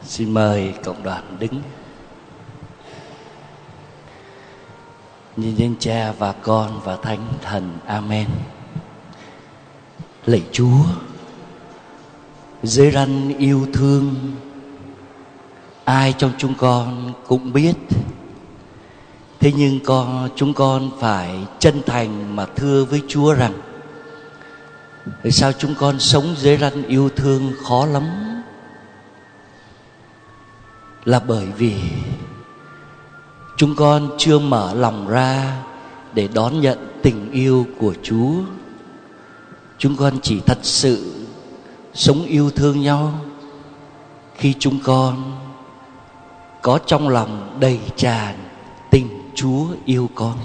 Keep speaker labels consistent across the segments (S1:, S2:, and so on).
S1: Xin mời cộng đoàn đứng. Nhân danh Cha và Con và Thánh Thần. Amen. Lạy Chúa, dưới răn yêu thương, ai trong chúng con cũng biết. Thế nhưng chúng con phải chân thành mà thưa với Chúa rằng: tại sao chúng con sống dưới răn yêu thương khó lắm? Là bởi vì chúng con chưa mở lòng ra để đón nhận tình yêu của Chúa. Chúng con chỉ thật sự sống yêu thương nhau khi chúng con có trong lòng đầy tràn tình Chúa yêu con.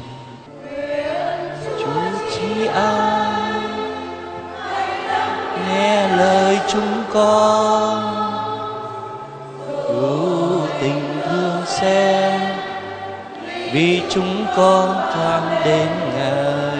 S1: Chúa chỉ ai nghe lời chúng con, đủ tình thương xem, vì chúng con thoáng đến Ngài.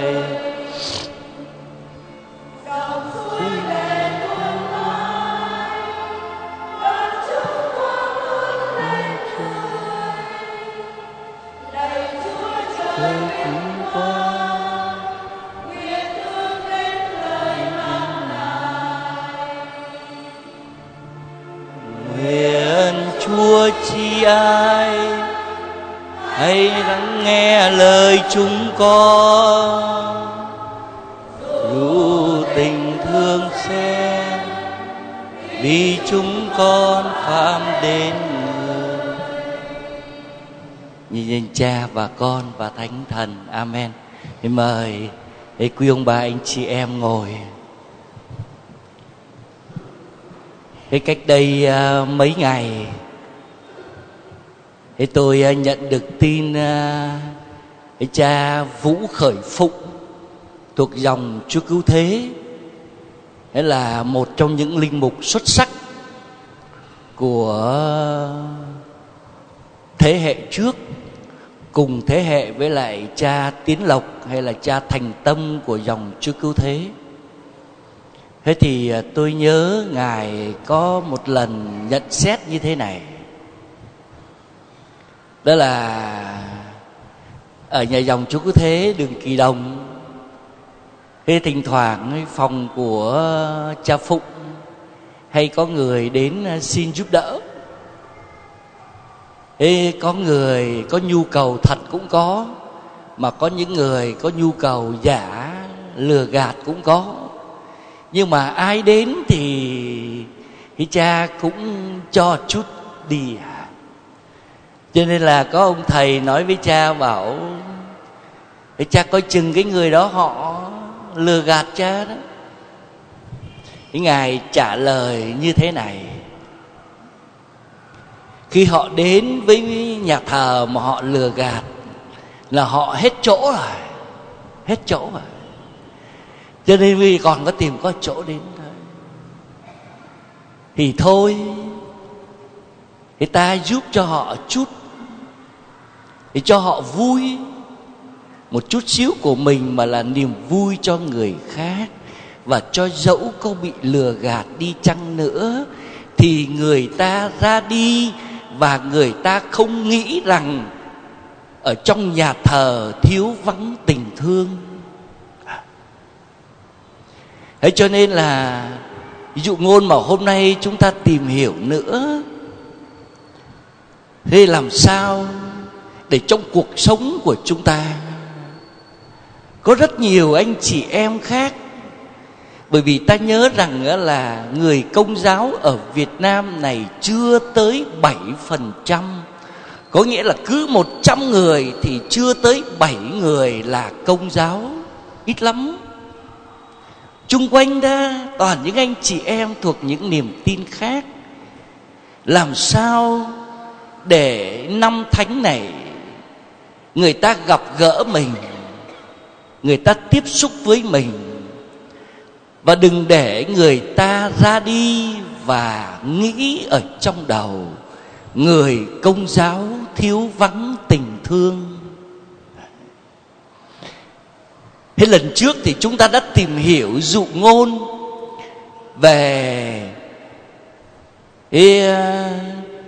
S1: Nguyện Chúa chi ai hãy lắng nghe lời chúng con, đủ tình thương xem, vì chúng con phạm đến Người. Nhìn danh Cha và Con và Thánh Thần. Amen. Thì mời quý ông bà anh chị em ngồi. Cách đây mấy ngày tôi nhận được tin cha Vũ Khởi Phụng thuộc dòng Chúa Cứu Thế, là một trong những linh mục xuất sắc của thế hệ trước, cùng thế hệ với lại cha Tiến Lộc hay là cha Thành Tâm của dòng Chúa Cứu Thế. Thế thì tôi nhớ Ngài có một lần nhận xét như thế này. Đó là ở nhà dòng Chúa Cứu Thế đường Kỳ Đồng, thỉnh thoảng phòng của cha Phụng hay có người đến xin giúp đỡ. Có người có nhu cầu thật cũng có, mà có những người có nhu cầu giả lừa gạt cũng có. Nhưng mà ai đến thì cha cũng cho chút đi. Cho nên là có ông thầy nói với cha, bảo cha coi chừng cái người đó họ lừa gạt cha đó. Ngài trả lời như thế này: khi họ đến với nhà thờ mà họ lừa gạt là họ hết chỗ rồi, hết chỗ rồi. Cho nên vì còn có tìm có chỗ đến thôi. Thì thôi, thì ta giúp cho họ chút, thì cho họ vui một chút xíu của mình, mà là niềm vui cho người khác. Và cho dẫu có bị lừa gạt đi chăng nữa thì người ta ra đi, và người ta không nghĩ rằng ở trong nhà thờ thiếu vắng tình thương. Thế cho nên là dụ ngôn mà hôm nay chúng ta tìm hiểu nữa, thế làm sao để trong cuộc sống của chúng ta có rất nhiều anh chị em khác. Bởi vì ta nhớ rằng là người Công giáo ở Việt Nam này chưa tới 7%. Có nghĩa là cứ 100 người thì chưa tới 7 người là Công giáo, ít lắm. Chung quanh đó toàn những anh chị em thuộc những niềm tin khác. Làm sao để năm thánh này người ta gặp gỡ mình, người ta tiếp xúc với mình, và đừng để người ta ra đi và nghĩ ở trong đầu người Công giáo thiếu vắng tình thương. Thế lần trước thì chúng ta đã tìm hiểu dụ ngôn về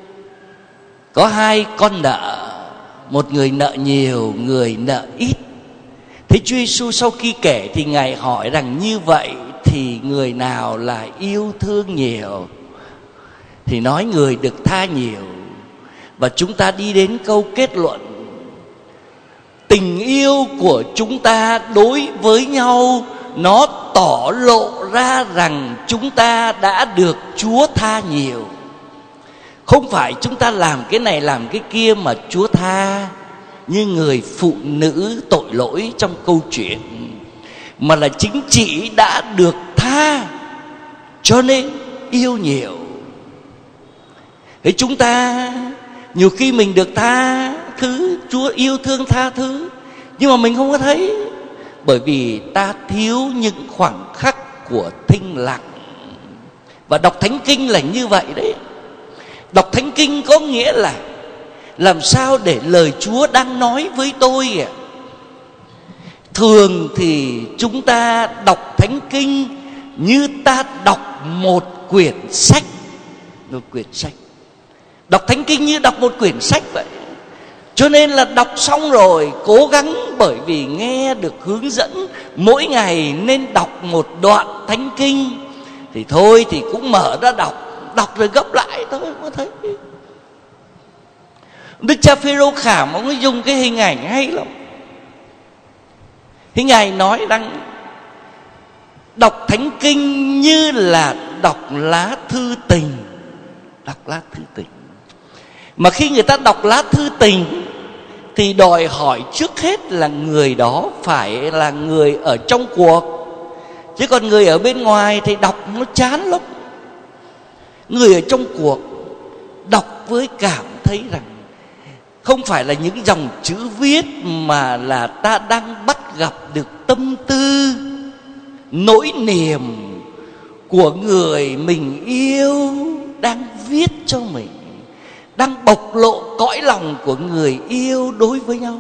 S1: Có hai con nợ, một người nợ nhiều, người nợ ít. Thế Chúa Giêsu sau khi kể thì Ngài hỏi rằng như vậy thì người nào là yêu thương nhiều? Thì nói người được tha nhiều. Và chúng ta đi đến câu kết luận: tình yêu của chúng ta đối với nhau nó tỏ lộ ra rằng chúng ta đã được Chúa tha nhiều. Không phải chúng ta làm cái này làm cái kia mà Chúa tha, như người phụ nữ tội lỗi trong câu chuyện, mà là chính chị đã được tha cho nên yêu nhiều. Thế chúng ta nhiều khi mình được tha thứ, Chúa yêu thương tha thứ, nhưng mà mình không có thấy, bởi vì ta thiếu những khoảnh khắc của thinh lặng. Và đọc Thánh Kinh là như vậy đấy. Đọc Thánh Kinh có nghĩa là làm sao để lời Chúa đang nói với tôi. Thường thì chúng ta đọc Thánh Kinh như ta đọc một quyển sách. Một quyển sách. Đọc Thánh Kinh như đọc một quyển sách vậy. Cho nên là đọc xong rồi cố gắng, bởi vì nghe được hướng dẫn mỗi ngày nên đọc một đoạn Thánh Kinh, thì thôi thì cũng mở ra đọc. Đọc rồi gấp lại thôi, có thấy. Đức cha Phêrô Khảm ông ấy dùng cái hình ảnh hay lắm. Thì Ngài nói rằng đọc Thánh Kinh như là đọc lá thư tình. Đọc lá thư tình. Mà khi người ta đọc lá thư tình thì đòi hỏi trước hết là người đó phải là người ở trong cuộc. Chứ còn người ở bên ngoài thì đọc nó chán lắm. Người ở trong cuộc đọc với cảm thấy rằng không phải là những dòng chữ viết, mà là ta đang bắt gặp được tâm tư, nỗi niềm của người mình yêu đang viết cho mình, đang bộc lộ cõi lòng của người yêu đối với nhau.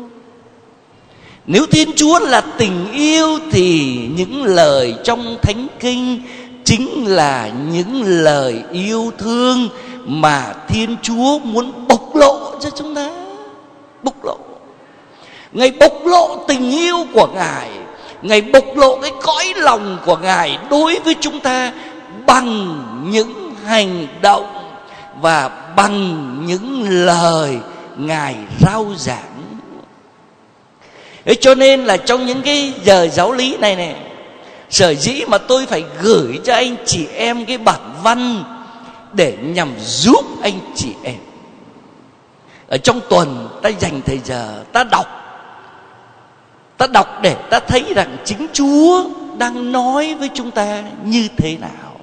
S1: Nếu Thiên Chúa là tình yêu thì những lời trong Thánh Kinh chính là những lời yêu thương mà Thiên Chúa muốn bộc lộ cho chúng ta. Bộc lộ. Ngài bộc lộ tình yêu của Ngài, Ngài bộc lộ cái cõi lòng của Ngài đối với chúng ta bằng những hành động và bằng những lời Ngài rao giảng. Thế cho nên là trong những cái giờ giáo lý này sở dĩ mà tôi phải gửi cho anh chị em cái bản văn để nhằm giúp anh chị em. Ở trong tuần ta dành thời giờ ta đọc để ta thấy rằng chính Chúa đang nói với chúng ta như thế nào.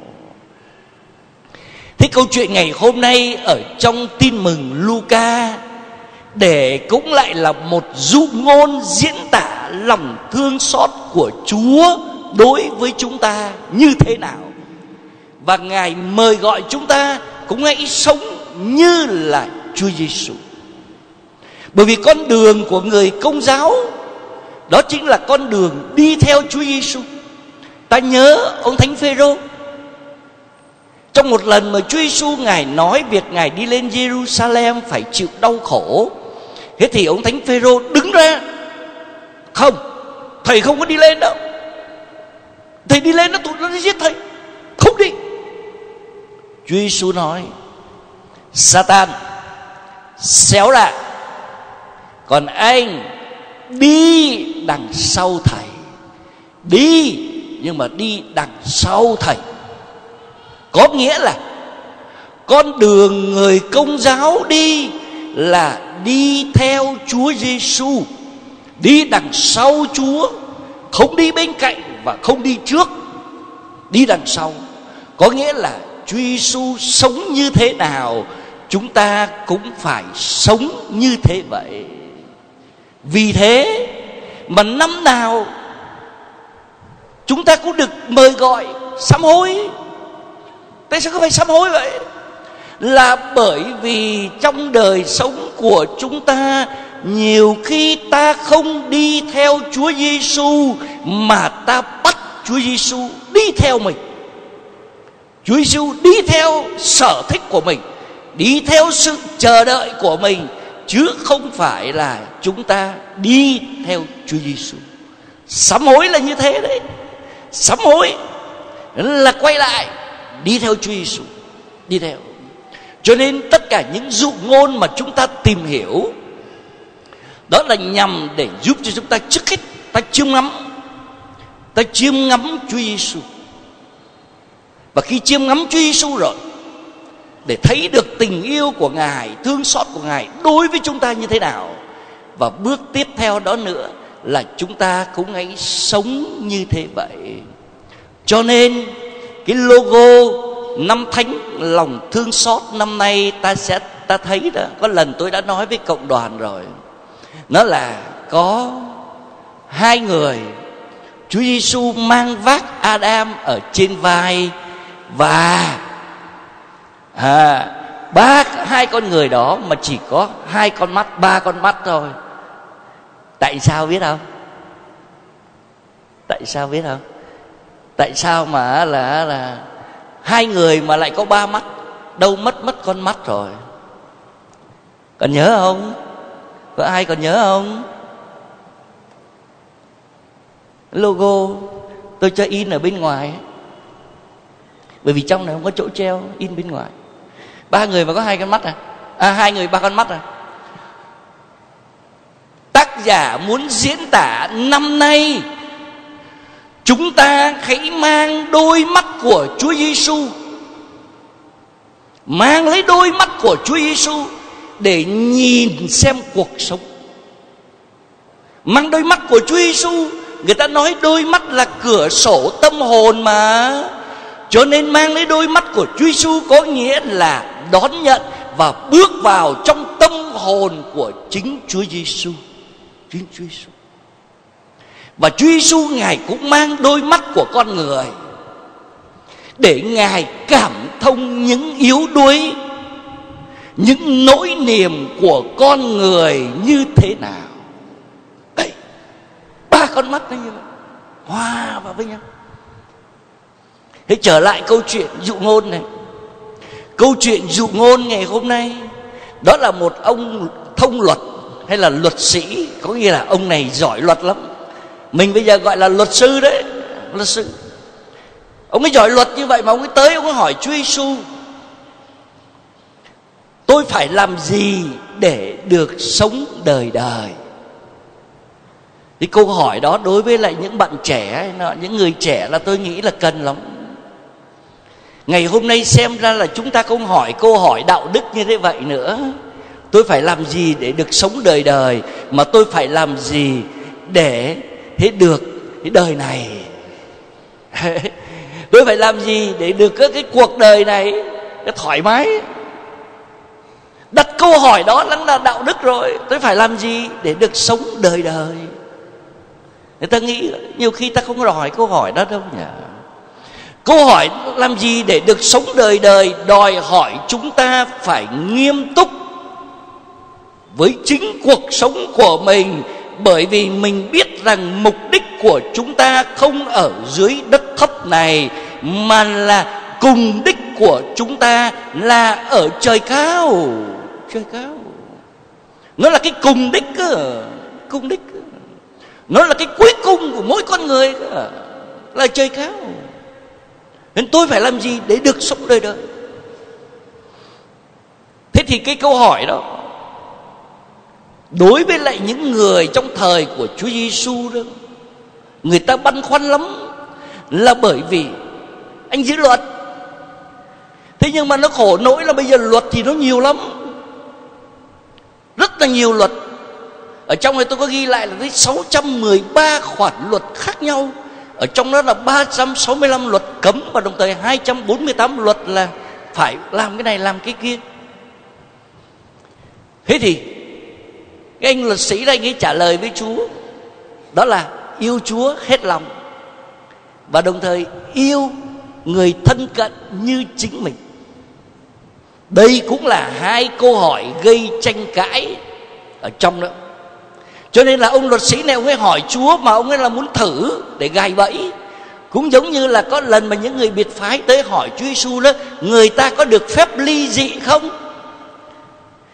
S1: Thế câu chuyện ngày hôm nay ở trong Tin mừng Luca để cũng lại là một dụ ngôn diễn tả lòng thương xót của Chúa đối với chúng ta như thế nào. Và Ngài mời gọi chúng ta cũng hãy sống như là Chúa Giêsu. Bởi vì con đường của người Công giáo đó chính là con đường đi theo Chúa Giêsu. Ta nhớ ông Thánh Phêrô, trong một lần mà Chúa Giêsu Ngài nói việc Ngài đi lên Jerusalem phải chịu đau khổ. Thế thì ông Thánh Phêrô đứng ra: không, thầy không có đi lên đâu. Thầy đi lên nó tụi nó giết thầy. Không đi. Chúa Giêsu nói: Satan, xéo ra, còn anh đi đằng sau thầy. Đi, nhưng mà đi đằng sau thầy. Có nghĩa là con đường người Công giáo đi là đi theo Chúa Giêsu, đi đằng sau Chúa, không đi bên cạnh và không đi trước, đi đằng sau. Có nghĩa là Chúa Giêsu sống như thế nào, chúng ta cũng phải sống như thế vậy. Vì thế mà năm nào chúng ta cũng được mời gọi sám hối. Tại sao không phải sám hối vậy? Là bởi vì trong đời sống của chúng ta nhiều khi ta không đi theo Chúa Giêsu, mà ta bắt Chúa Giêsu đi theo mình. Chúa Giêsu đi theo sở thích của mình, đi theo sự chờ đợi của mình, chứ không phải là chúng ta đi theo Chúa Giêsu. Sám hối là như thế đấy. Sám hối là quay lại đi theo Chúa Giêsu, đi theo. Cho nên tất cả những dụ ngôn mà chúng ta tìm hiểu, đó là nhằm để giúp cho chúng ta trước hết ta chiêm ngắm Chúa Giêsu. Và khi chiêm ngắm Chúa Giêsu rồi, để thấy được tình yêu của Ngài, thương xót của Ngài đối với chúng ta như thế nào. Và bước tiếp theo đó nữa là chúng ta cũng hãy sống như thế vậy. Cho nên cái logo năm thánh lòng thương xót năm nay ta thấy đó, có lần tôi đã nói với cộng đoàn rồi, nó là có hai người, Chúa Giêsu mang vác Adam ở trên vai, và hai con người đó mà chỉ có 2 con mắt, 3 con mắt thôi. Tại sao biết không? Tại sao biết không? Tại sao mà là hai người mà lại có 3 mắt? Đâu mất con mắt rồi. Còn nhớ không? Có ai còn nhớ không? Logo tôi cho in ở bên ngoài, bởi vì trong này không có chỗ treo, in bên ngoài. 3 người mà có 2 con mắt à? 2 người 3 con mắt à? Tác giả muốn diễn tả năm nay chúng ta hãy mang đôi mắt của Chúa Giêsu, mang lấy đôi mắt của Chúa Giêsu để nhìn xem cuộc sống. Mang đôi mắt của Chúa Giêsu, người ta nói đôi mắt là cửa sổ tâm hồn mà. Cho nên mang lấy đôi mắt của Chúa Giêsu có nghĩa là đón nhận và bước vào trong tâm hồn của chính Chúa Giêsu. Chính Chúa Giêsu. Và Chúa Giêsu Ngài cũng mang đôi mắt của con người để Ngài cảm thông những yếu đuối, những nỗi niềm của con người như thế nào. Đây, 3 con mắt như vậy, hòa vào với nhau. Thế trở lại câu chuyện dụ ngôn này. Câu chuyện dụ ngôn ngày hôm nay, đó là một ông thông luật hay là luật sĩ, có nghĩa là ông này giỏi luật lắm. Mình bây giờ gọi là luật sư đấy, luật sư. Ông ấy giỏi luật như vậy mà ông ấy tới, ông ấy hỏi Chúa Giêsu: tôi phải làm gì để được sống đời đời? Thì câu hỏi đó đối với lại những bạn trẻ, những người trẻ là tôi nghĩ là cần lắm. Ngày hôm nay xem ra là chúng ta không hỏi câu hỏi đạo đức như thế vậy nữa. Tôi phải làm gì để được sống đời đời, mà tôi phải làm gì để được cái đời này. Tôi phải làm gì để được cái cuộc đời này cái thoải mái. Đặt câu hỏi đó là đạo đức rồi. Tôi phải làm gì để được sống đời đời? Người ta nghĩ nhiều khi ta không hỏi câu hỏi đó đâu nhỉ. Câu hỏi làm gì để được sống đời đời đòi hỏi chúng ta phải nghiêm túc với chính cuộc sống của mình. Bởi vì mình biết rằng mục đích của chúng ta không ở dưới đất thấp này, mà là cùng đích của chúng ta là ở trời cao. Trời cao. Nó là cái cùng đích cơ. Cùng đích cơ. Nó là cái cuối cùng của mỗi con người cơ. Là trời cao. Nên tôi phải làm gì để được sống đời đời? Thế thì cái câu hỏi đó đối với lại những người trong thời của Chúa Giêsu đó, người ta băn khoăn lắm. Là bởi vì anh giữ luật, thế nhưng mà nó khổ nỗi là bây giờ luật thì nó nhiều lắm, rất là nhiều luật. Ở trong này tôi có ghi lại là tới 613 khoản luật khác nhau. Ở trong đó là 365 luật cấm, và đồng thời 248 luật là phải làm cái này làm cái kia. Thế thì cái anh luật sĩ đó, anh ấy trả lời với Chúa, đó là yêu Chúa hết lòng, và đồng thời yêu người thân cận như chính mình. Đây cũng là 2 câu hỏi gây tranh cãi ở trong đó. Cho nên là ông luật sĩ này ông ấy hỏi Chúa, mà ông ấy là muốn thử để gài bẫy. Cũng giống như là có lần mà những người biệt phái tới hỏi Chúa Giêsu đó, người ta có được phép ly dị không?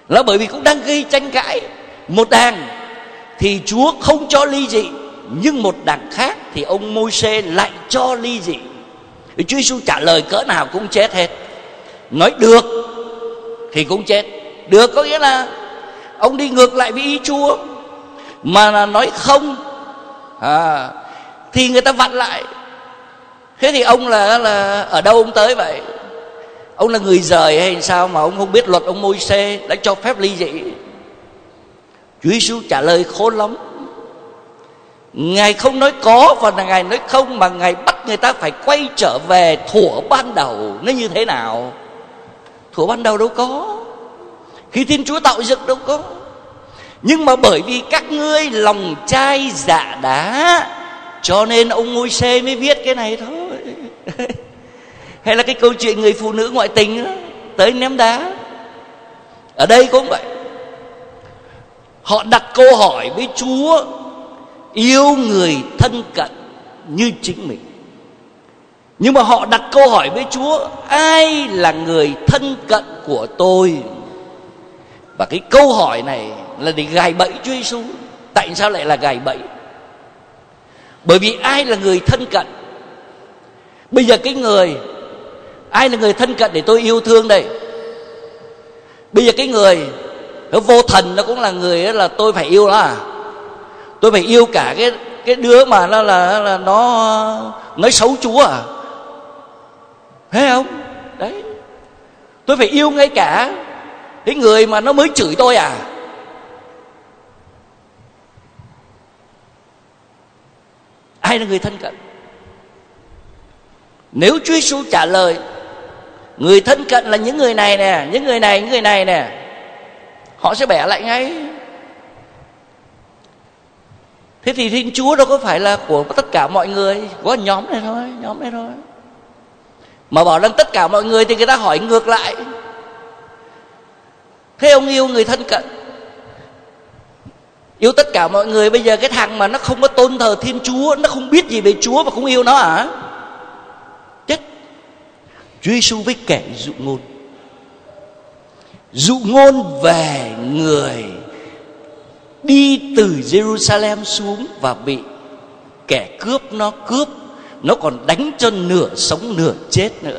S1: là bởi vì cũng đang gây tranh cãi. Một đảng thì Chúa không cho ly dị, nhưng một đảng khác thì ông Môi-se lại cho ly dị. Chúa Giêsu trả lời cỡ nào cũng chết hết. Nói được thì cũng chết. Được có nghĩa là ông đi ngược lại với ý Chúa, mà là nói không thì người ta vặn lại. Thế thì ông là ở đâu ông tới vậy? Ông là người rời hay sao mà ông không biết luật ông Môi-se đã cho phép ly dị? Chúa Giêsu trả lời khôn lắm. Ngài không nói có và là Ngài nói không, mà Ngài bắt người ta phải quay trở về thuở ban đầu. Nó như thế nào? Thuở ban đầu đâu có, khi Thiên Chúa tạo dựng đâu có. Nhưng mà bởi vì các ngươi lòng chai dạ đá, cho nên ông Môi-se mới viết cái này thôi. Hay là cái câu chuyện người phụ nữ ngoại tình đó, tới ném đá. Ở đây cũng vậy. Họ đặt câu hỏi với Chúa: yêu người thân cận như chính mình. Nhưng mà họ đặt câu hỏi với Chúa: ai là người thân cận của tôi? Và cái câu hỏi này là để gài bẫy Chúa Giêsu. Tại sao lại là gài bẫy? Bởi vì ai là người thân cận? Bây giờ cái người, ai là người thân cận để tôi yêu thương đây? Bây giờ cái người nó vô thần, nó cũng là người là tôi phải yêu nó à? Tôi phải yêu cả cái đứa mà nó là nó nói xấu Chúa à? Thấy không? Đấy, tôi phải yêu ngay cả cái người mà nó mới chửi tôi à? Ai là người thân cận? Nếu Chúa Giêsu trả lời người thân cận là những người này nè, những người này nè, họ sẽ bẻ lại ngay. Thế thì Thiên Chúa đâu có phải là của tất cả mọi người, có nhóm này thôi. Mà bảo rằng tất cả mọi người thì người ta hỏi ngược lại: thế ông yêu người thân cận, yêu tất cả mọi người, bây giờ cái thằng mà nó không có tôn thờ Thiên Chúa, nó không biết gì về Chúa và cũng yêu nó à? Chết. Chúa Giêsu với kẻ dụ ngôn về người đi từ Jerusalem xuống và bị kẻ cướp nó còn đánh cho nửa sống nửa chết nữa.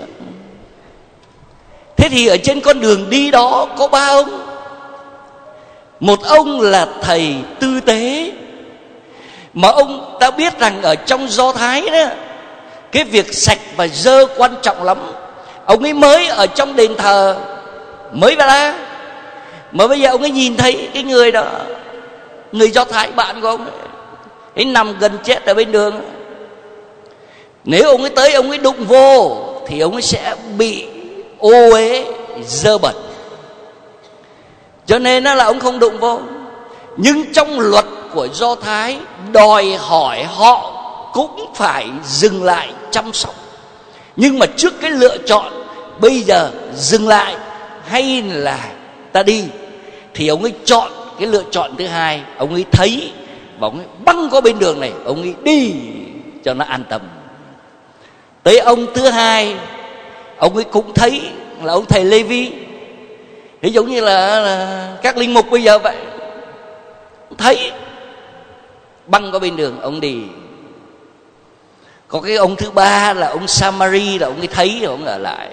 S1: Thế thì ở trên con đường đi đó có ba ông. Một ông là thầy tư tế, mà ông ta biết rằng ở trong Do Thái đó, cái việc sạch và dơ quan trọng lắm. Ông ấy mới ở trong đền thờ, mới vào ra, mà bây giờ ông ấy nhìn thấy cái người đó, người Do Thái bạn của ông ấy nằm gần chết ở bên đường. Nếu ông ấy tới, ông ấy đụng vô thì ông ấy sẽ bị ô uế dơ bẩn. Cho nên là ông không đụng vô. Nhưng trong luật của Do Thái đòi hỏi họ cũng phải dừng lại chăm sóc. Nhưng mà trước cái lựa chọn bây giờ dừng lại hay là ta đi, thì ông ấy chọn cái lựa chọn thứ hai. Ông ấy thấy và ông ấy băng qua bên đường này, ông ấy đi cho nó an tâm. Tới ông thứ hai, ông ấy cũng thấy là ông thầy Lê-vi, thì giống như là các linh mục bây giờ vậy, thấy băng qua bên đường ông đi. Có cái ông thứ ba là ông Samari, là ông ấy thấy rồi ông ở lại.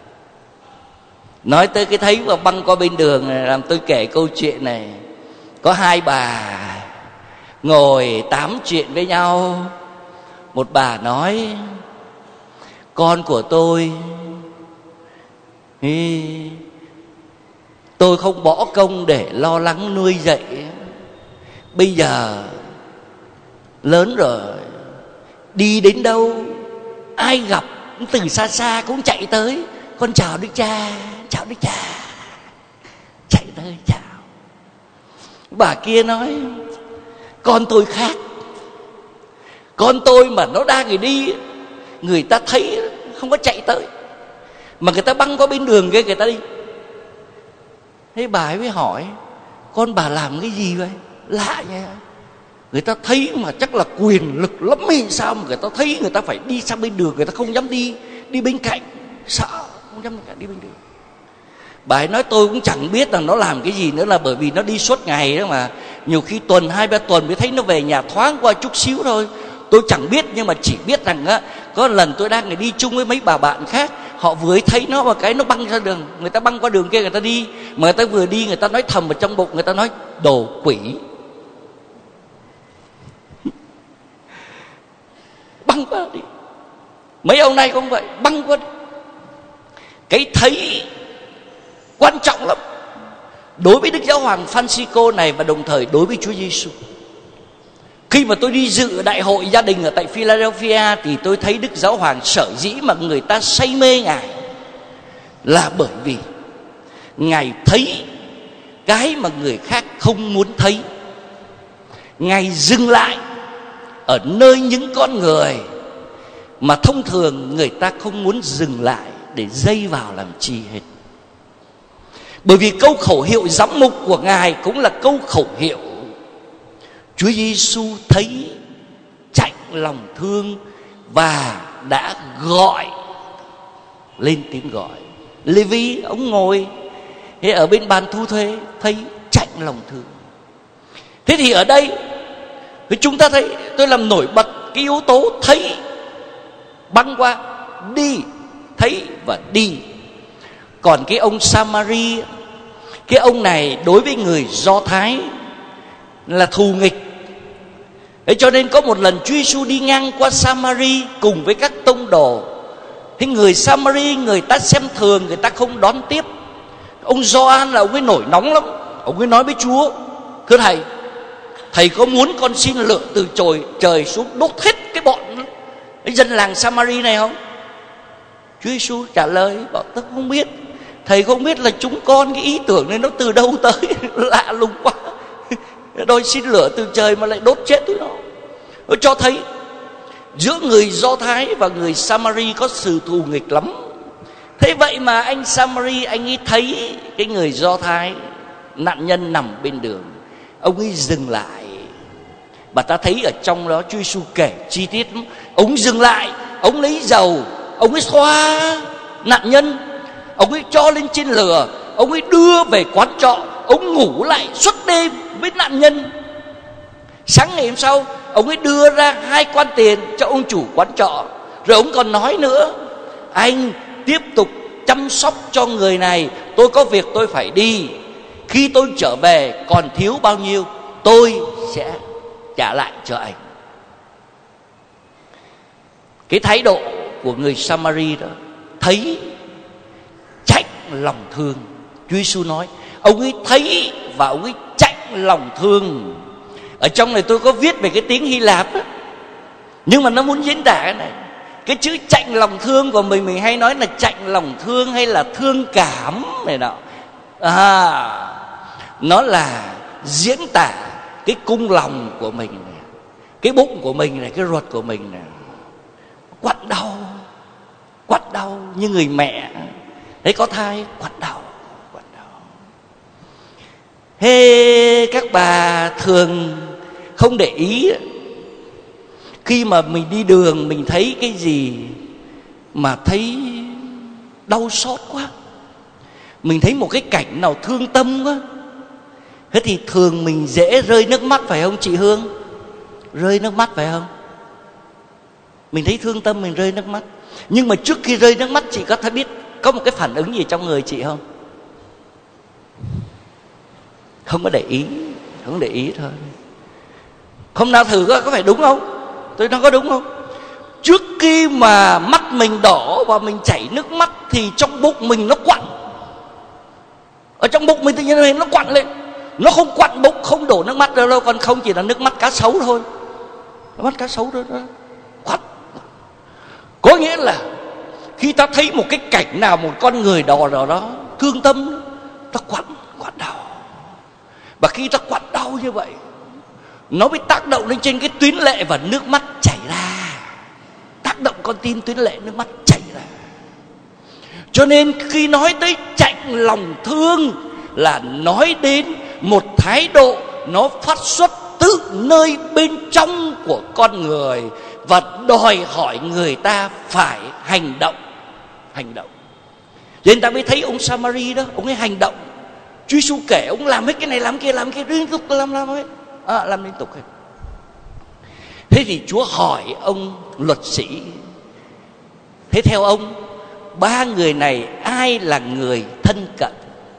S1: Nói tới cái thấy và băng qua bên đường này, làm tôi kể câu chuyện này. Có hai bà ngồi tám chuyện với nhau. Một bà nói: con của tôi không bỏ công để lo lắng nuôi dạy, bây giờ lớn rồi, đi đến đâu ai gặp từ xa xa cũng chạy tới: con chào Đức Cha, chào Đức Cha, chạy tới chào. Bà kia nói: con tôi khác, con tôi mà nó đang đi, người ta thấy không có chạy tới, mà người ta băng qua bên đường kia người ta đi. Thế bà ấy mới hỏi: con bà làm cái gì vậy? Lạ nha, người ta thấy mà chắc là quyền lực lắm hay sao mà người ta thấy người ta phải đi sang bên đường, người ta không dám đi bên cạnh, sợ không dám đi bên đường. Bà ấy nói tôi cũng chẳng biết là nó làm cái gì nữa, là bởi vì nó đi suốt ngày đó mà. Nhiều khi tuần 2-3 tuần mới thấy nó về nhà thoáng qua chút xíu thôi. Tôi chẳng biết, nhưng mà chỉ biết rằng á, có lần tôi đang đi chung với mấy bà bạn khác, họ vừa thấy nó một cái nó băng ra đường, người ta băng qua đường kia người ta đi, mà người ta vừa đi người ta nói thầm ở trong bụng, người ta nói đồ quỷ. Băng qua đi. Mấy ông này cũng vậy, băng qua đi. Cái thấy quan trọng lắm đối với Đức Giáo Hoàng Francisco này, và đồng thời đối với Chúa Giêsu. Khi mà tôi đi dự đại hội gia đình ở tại Philadelphia thì tôi thấy Đức Giáo Hoàng sở dĩ mà người ta say mê Ngài là bởi vì Ngài thấy cái mà người khác không muốn thấy. Ngài dừng lại ở nơi những con người mà thông thường người ta không muốn dừng lại để dây vào làm chi hết. Bởi vì câu khẩu hiệu giám mục của Ngài cũng là câu khẩu hiệu Chúa Giêsu thấy, chạnh lòng thương và đã gọi, lên tiếng gọi. Lê-vi ông ngồi ở bên bàn thu thuế, thấy chạnh lòng thương. Thế thì ở đây chúng ta thấy, tôi làm nổi bật cái yếu tố thấy, băng qua, đi, thấy và đi. Còn cái ông Samari, cái ông này đối với người Do Thái là thù nghịch. Thế cho nên có một lần Chúa Giêsu đi ngang qua Samari cùng với các tông đồ. Thế người Samari, người ta xem thường, người ta không đón tiếp. Ông Gioan là ông ấy nổi nóng lắm. Ông ấy nói với Chúa: thưa thầy, thầy có muốn con xin lửa từ trời xuống đốt hết cái bọn dân làng Samari này không? Chúa Giêsu trả lời bảo: tôi không biết. Thầy không biết là chúng con cái ý tưởng này nó từ đâu tới, lạ lùng quá. Đôi xin lửa từ trời mà lại đốt chết tụi nó. Nó cho thấy giữa người Do Thái và người Samari có sự thù nghịch lắm. Thế vậy mà anh Samari, anh ấy thấy cái người Do Thái, nạn nhân nằm bên đường, ông ấy dừng lại. Và ta thấy ở trong đó Chúa Giêsu kể chi tiết lắm. Ông dừng lại, ông lấy dầu, ông ấy xoa nạn nhân, ông ấy cho lên trên lửa, ông ấy đưa về quán trọ, ông ngủ lại suốt đêm với nạn nhân. Sáng ngày hôm sau, ông ấy đưa ra 2 quan tiền cho ông chủ quán trọ. Rồi ông còn nói nữa: anh tiếp tục chăm sóc cho người này, tôi có việc tôi phải đi. Khi tôi trở về còn thiếu bao nhiêu, tôi sẽ trả lại cho anh. Cái thái độ của người Samari đó, thấy, chạnh lòng thương. Chúa Giêsu nói ông ấy thấy và ông ấy chạnh lòng thương. Ở trong này tôi có viết về cái tiếng Hy Lạp đó, nhưng mà nó muốn diễn tả cái này. Cái chữ chạnh lòng thương của mình hay nói là chạnh lòng thương hay là thương cảm này nọ. Nó là diễn tả cái cung lòng của mình này, cái bụng của mình này, cái ruột của mình này, quặn đau như người mẹ thấy có thai, quặn đau. Các bà thường không để ý, khi mà mình đi đường mình thấy cái gì mà thấy đau xót quá, mình thấy một cái cảnh nào thương tâm quá, thế thì thường mình dễ rơi nước mắt, phải không chị Hương? Rơi nước mắt phải không? Mình thấy thương tâm mình rơi nước mắt. Nhưng mà trước khi rơi nước mắt, chị có thấy biết có một cái phản ứng gì trong người chị không? Không có để ý, không để ý thôi. Hôm nào thử có phải đúng không? Tôi nói có đúng không? Trước khi mà mắt mình đỏ và mình chảy nước mắt thì trong bụng mình nó quặn. Ở trong bụng mình tự nhiên nó quặn lên. Nó không quặn bụng, không đổ nước mắt đâu, còn không chỉ là nước mắt cá sấu thôi. Nước mắt cá sấu thôi đó. Quặn. Có nghĩa là khi ta thấy một cái cảnh nào, một con người đó thương tâm, ta quặn đau. Và khi ta quặn đau như vậy, nó mới tác động lên trên cái tuyến lệ và nước mắt chảy ra. Tác động con tim, tuyến lệ, nước mắt chảy ra. Cho nên khi nói tới chạnh lòng thương là nói đến một thái độ nó phát xuất từ nơi bên trong của con người và đòi hỏi người ta phải hành động. Cho nên ta mới thấy ông Samari đó, ông ấy hành động. Chúa Giêsu kể ông làm hết cái này, làm kia liên tục làm hết, làm liên tục hết. Thế thì Chúa hỏi ông luật sĩ, thế theo ông, ba người này ai là người thân cận?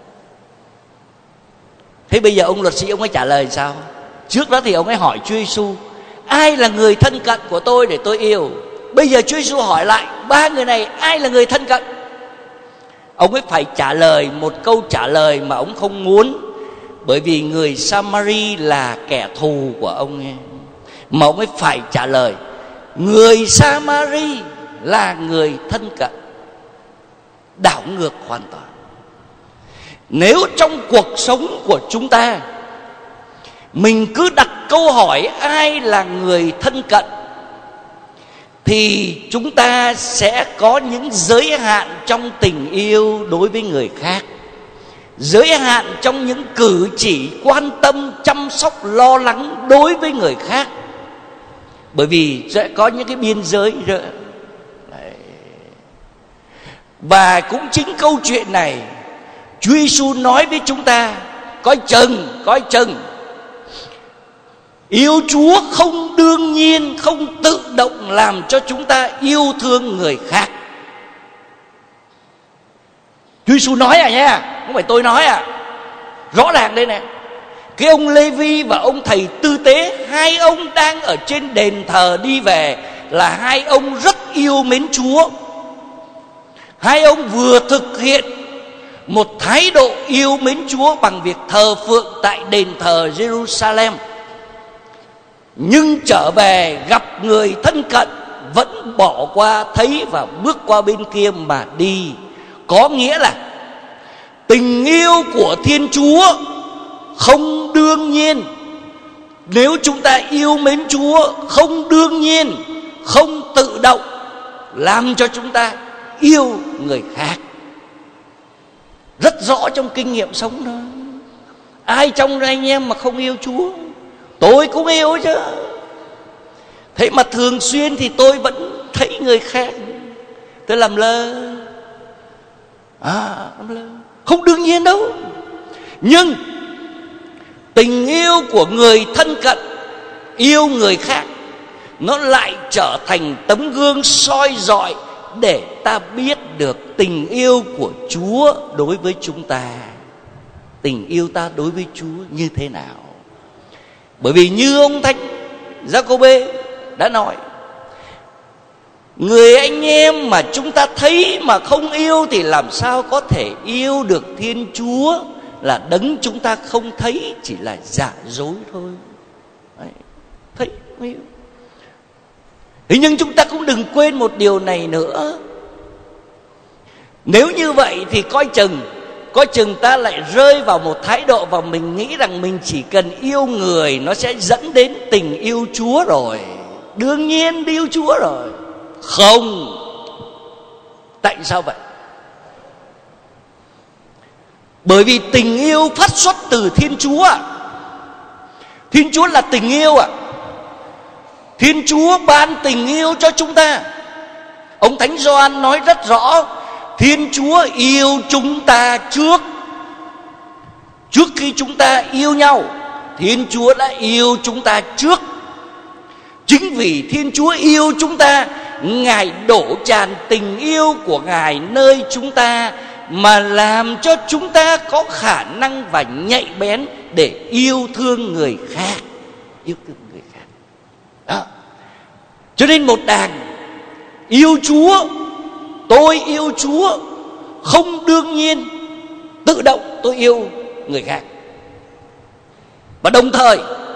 S1: Thế bây giờ ông luật sĩ ông ấy trả lời sao? Trước đó thì ông ấy hỏi Chúa Giêsu, ai là người thân cận của tôi để tôi yêu? Bây giờ Chúa Giêsu hỏi lại, ba người này ai là người thân cận? Ông ấy phải trả lời một câu trả lời mà ông không muốn, bởi vì người Samari là kẻ thù của ông ấy. Mà ông ấy phải trả lời, người Samari là người thân cận. Đảo ngược hoàn toàn. Nếu trong cuộc sống của chúng ta mình cứ đặt câu hỏi ai là người thân cận, thì chúng ta sẽ có những giới hạn trong tình yêu đối với người khác, giới hạn trong những cử chỉ quan tâm, chăm sóc, lo lắng đối với người khác. Bởi vì sẽ có những cái biên giới rồi. Và cũng chính câu chuyện này Chúa Giêsu nói với chúng ta, coi chừng. Yêu Chúa không đương nhiên, không tự động làm cho chúng ta yêu thương người khác. Chúa Giêsu nói nha, không phải tôi nói rõ ràng đây nè. Cái ông Lê-vi và ông thầy tư tế, hai ông đang ở trên đền thờ đi về, là hai ông rất yêu mến Chúa. Hai ông vừa thực hiện một thái độ yêu mến Chúa bằng việc thờ phượng tại đền thờ Jerusalem, nhưng trở về gặp người thân cận vẫn bỏ qua thấy và bước qua bên kia mà đi. Có nghĩa là tình yêu của Thiên Chúa không đương nhiên. Nếu chúng ta yêu mến Chúa không đương nhiên, không tự động làm cho chúng ta yêu người khác. Rất rõ trong kinh nghiệm sống đó. Ai trong anh em mà không yêu Chúa? Tôi cũng yêu chứ. Thế mà thường xuyên thì tôi vẫn thấy người khác, tôi làm lơ. Không đương nhiên đâu. Nhưng tình yêu của người thân cận, yêu người khác, nó lại trở thành tấm gương soi rọi để ta biết được tình yêu của Chúa đối với chúng ta. Tình yêu ta đối với Chúa như thế nào? Bởi vì như ông Thánh Giacôbê đã nói, người anh em mà chúng ta thấy mà không yêu thì làm sao có thể yêu được Thiên Chúa? Là đấng chúng ta không thấy, chỉ là giả dối thôi. Đấy, thấy không yêu. Thế nhưng chúng ta cũng đừng quên một điều này nữa. Nếu như vậy thì coi chừng ta lại rơi vào một thái độ và mình nghĩ rằng mình chỉ cần yêu người nó sẽ dẫn đến tình yêu Chúa rồi, đương nhiên đi yêu Chúa rồi. Không. Tại sao vậy? Bởi vì tình yêu phát xuất từ Thiên Chúa. Thiên Chúa là tình yêu Thiên Chúa ban tình yêu cho chúng ta. Ông Thánh Gioan nói rất rõ, Thiên Chúa yêu chúng ta trước khi chúng ta yêu nhau. Thiên Chúa đã yêu chúng ta trước. Chính vì Thiên Chúa yêu chúng ta, Ngài đổ tràn tình yêu của Ngài nơi chúng ta, mà làm cho chúng ta có khả năng và nhạy bén để yêu thương người khác. Yêu thương người khác đó. Cho nên một đàn yêu Chúa, tôi yêu Chúa, không đương nhiên tự động tôi yêu người khác. Và đồng thời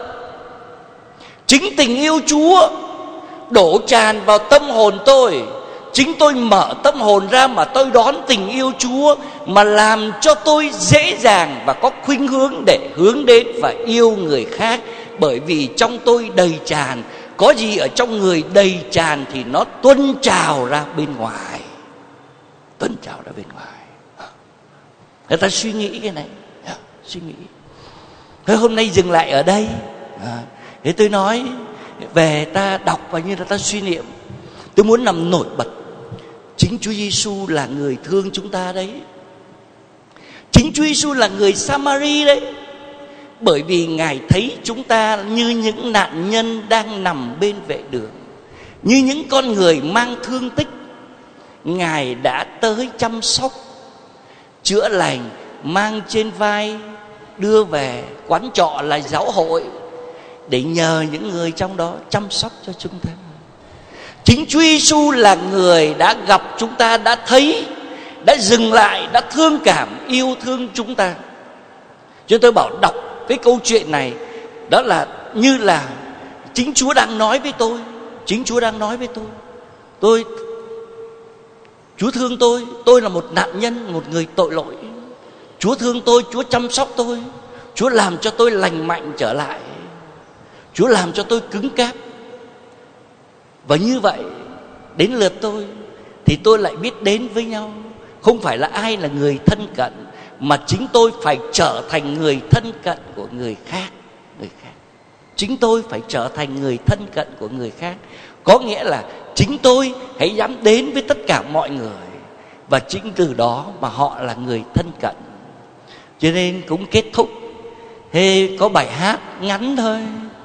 S1: chính tình yêu Chúa đổ tràn vào tâm hồn tôi, chính tôi mở tâm hồn ra mà tôi đón tình yêu Chúa, mà làm cho tôi dễ dàng và có khuynh hướng để hướng đến và yêu người khác. Bởi vì trong tôi đầy tràn, có gì ở trong người đầy tràn thì nó tuôn trào ra bên ngoài. Tuôn trào ra bên ngoài. Người ta suy nghĩ cái này, suy nghĩ. Thế hôm nay dừng lại ở đây. Thế tôi nói về ta đọc và như là ta suy niệm. Tôi muốn làm nổi bật Chính Chúa Giêsu là người thương chúng ta đấy. Chính Chúa Giêsu là người Samari đấy. Bởi vì Ngài thấy chúng ta như những nạn nhân đang nằm bên vệ đường, như những con người mang thương tích. Ngài đã tới chăm sóc, chữa lành, mang trên vai, đưa về quán trọ là giáo hội, để nhờ những người trong đó chăm sóc cho chúng ta. Chính Chúa Giêsu là người đã gặp chúng ta, đã thấy, đã dừng lại, đã thương cảm, yêu thương chúng ta. Cho tôi bảo đọc cái câu chuyện này, đó là như là chính Chúa đang nói với tôi. Chính Chúa đang nói với tôi, Chúa thương tôi là một nạn nhân, một người tội lỗi. Chúa thương tôi, Chúa chăm sóc tôi, Chúa làm cho tôi lành mạnh trở lại, Chúa làm cho tôi cứng cáp. Và như vậy, đến lượt tôi thì tôi lại biết đến với nhau. Không phải là ai là người thân cận, mà chính tôi phải trở thành người thân cận của người khác. Chính tôi phải trở thành người thân cận của người khác. Có nghĩa là chính tôi hãy dám đến với tất cả mọi người, và chính từ đó mà họ là người thân cận. Cho nên cũng kết thúc có bài hát ngắn thôi,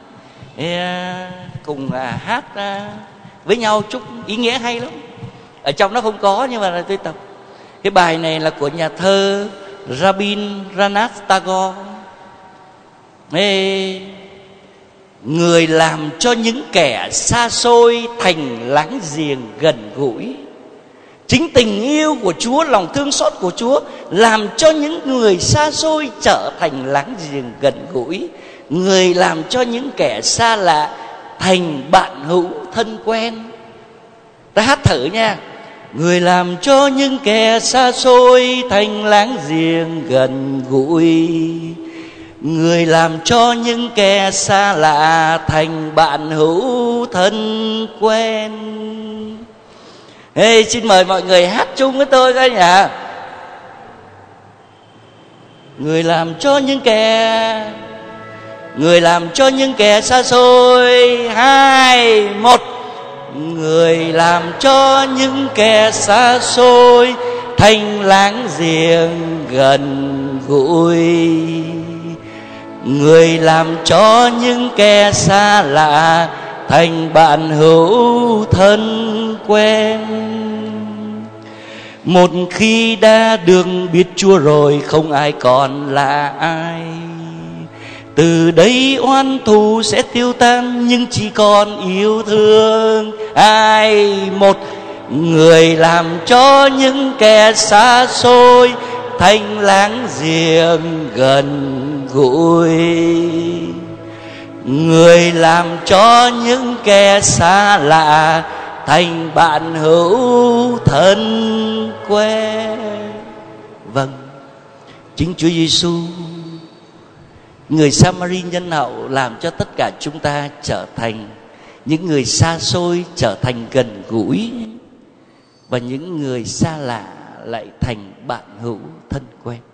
S1: cùng hát với nhau chút ý nghĩa hay lắm. Ở trong nó không có, nhưng mà tôi tập. Cái bài này là của nhà thơ Rabindranath Tagore. Người làm cho những kẻ xa xôi thành láng giềng gần gũi. Chính tình yêu của Chúa, lòng thương xót của Chúa làm cho những người xa xôi trở thành láng giềng gần gũi. Người làm cho những kẻ xa lạ thành bạn hữu thân quen. Ta hát thử nha. Người làm cho những kẻ xa xôi thành láng giềng gần gũi. Người làm cho những kẻ xa lạ thành bạn hữu thân quen. Xin mời mọi người hát chung với tôi các nhà. Người làm cho những kẻ xa xôi. 2, 1. Người làm cho những kẻ xa xôi thành láng giềng gần gũi. Người làm cho những kẻ xa lạ thành bạn hữu thân quen. Một khi đã được biết Chúa rồi, không ai còn là ai. Từ đây oan thù sẽ tiêu tan, nhưng chỉ còn yêu thương. 2, 1. Người làm cho những kẻ xa xôi thành láng giềng gần gũi. Người làm cho những kẻ xa lạ thành bạn hữu thân quen. Vâng, chính Chúa Giêsu, người Samari nhân hậu, làm cho tất cả chúng ta trở thành những người xa xôi trở thành gần gũi, và những người xa lạ lại thành bạn hữu thân quen.